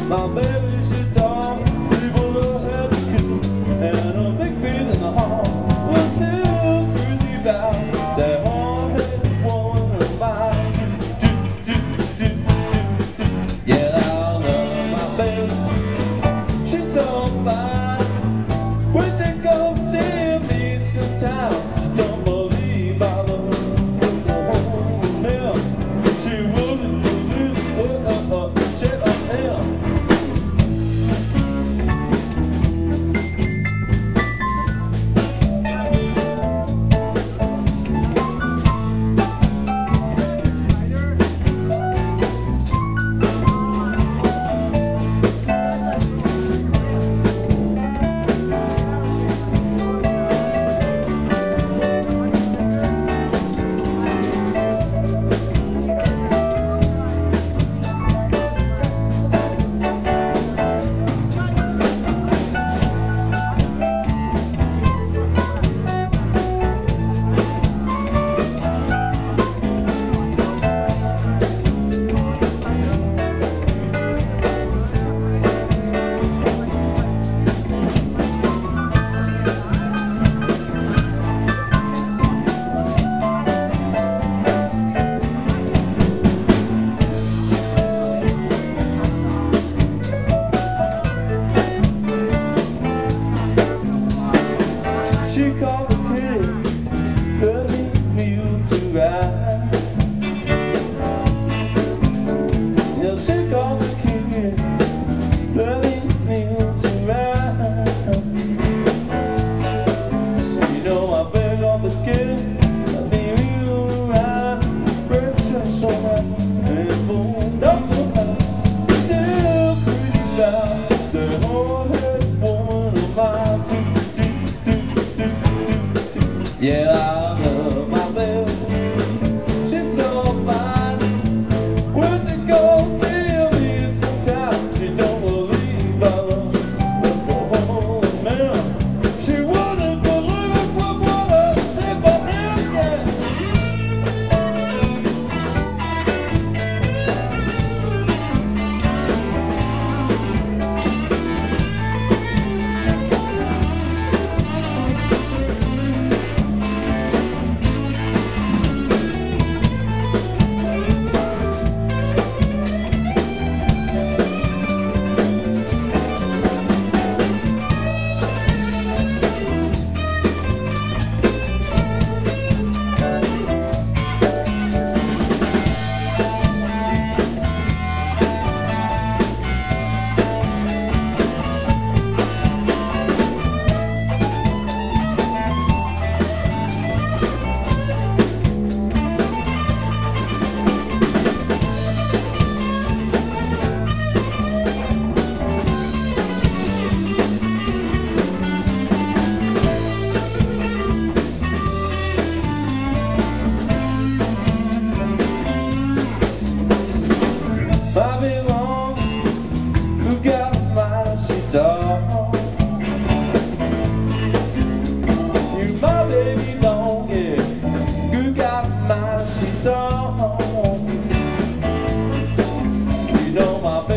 My baby, she talked, she put her head to kiss, and a big beat in the hall was still crazy about that hard-headed woman of mine. Yeah, I love my baby, she's so fine. Wish she'd come see me sometime. She don't believe I love her. She wouldn't believe shit on him. She called the kid, early mule to ride. Yeah, she called the kid, early mule to ride. You know I beg on the kid, let me mule to ride. Breakfast on that, and boom, don't go out. Still crazy about the hard-headed woman of mine. Yeah, I love my baby, she's so fine. Would you go see me sometime? She don't believe I love her for man. She wouldn't believe it for what I said for him, yeah. Babylon, who got mine, she talk. You my baby don't get, who got mine, she talk. You know my